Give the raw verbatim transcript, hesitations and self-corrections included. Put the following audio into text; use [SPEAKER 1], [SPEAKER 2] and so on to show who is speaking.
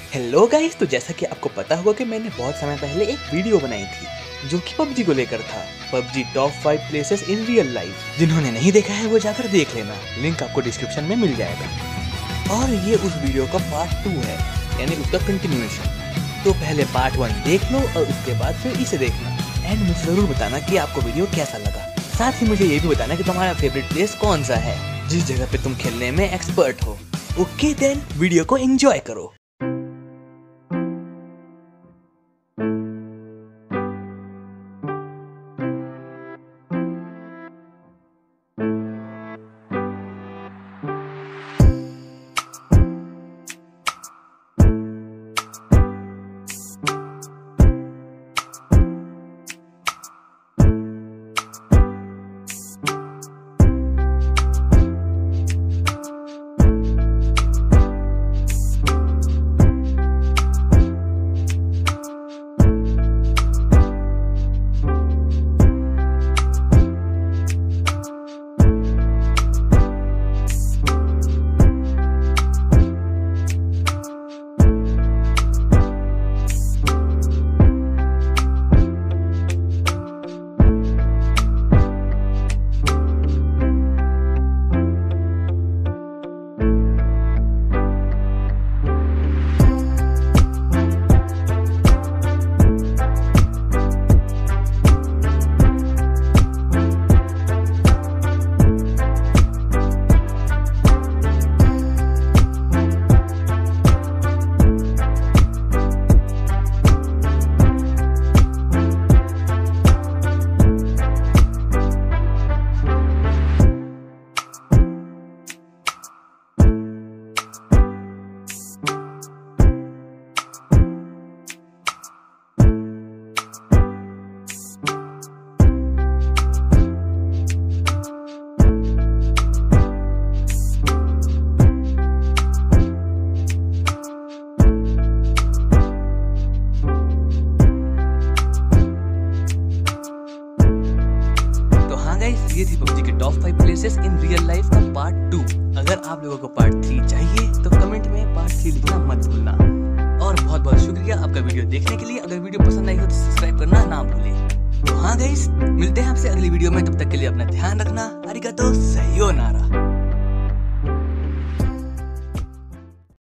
[SPEAKER 1] Hello guys, तो जैसा कि आपको पता होगा कि मैंने बहुत समय पहले एक वीडियो बनाई थी जो कि पबजी को लेकर था। PUBG top five places in real life. जिन्होंने नहीं देखा है वो जाकर देख लेना, लिंक आपको डिस्क्रिप्शन में मिल जाएगा। और ये उस वीडियो का पार्ट टू है, यानी उसका कंटिन्यूएशन। तो पहले पार्ट वन देख लो और उसके बाद फिर इसे देखना। एंड मुझे जरूर बताना कि आपको वीडियो कैसा लगा। साथ ही मुझे ये भी बताना कि तुम्हारा फेवरेट प्लेस कौन सा है, जिस जगह पे तुम खेलने में एक्सपर्ट हो। ओके देन, वीडियो को एंजॉय करो। ये थी पबजी के top five places in real life का पार्ट टू। अगर आप लोगों को पार्ट थ्री चाहिए तो कमेंट में पार्ट थ्री लिखना मत भूलना। और बहुत बहुत शुक्रिया आपका वीडियो देखने के लिए। अगर वीडियो पसंद आई हो तो सब्सक्राइब करना ना भूलें। तो हाँ गाइस, मिलते हैं आपसे अगली वीडियो में। तब तक के लिए अपना ध्यान रखना। अरिगातो सायोनारा।